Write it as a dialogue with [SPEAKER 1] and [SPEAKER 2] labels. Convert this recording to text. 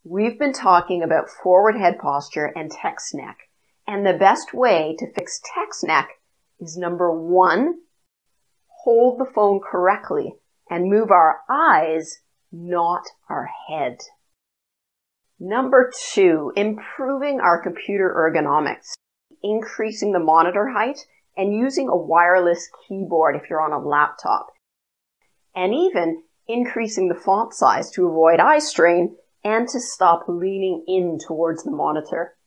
[SPEAKER 1] We've been talking about forward head posture and text neck, and the best way to fix text neck is number 1, hold the phone correctly and move our eyes, not our head. Number 2, improving our computer ergonomics, increasing the monitor height and using a wireless keyboard if you're on a laptop, and even increasing the font size to avoid eye strain and to stop leaning in towards the monitor.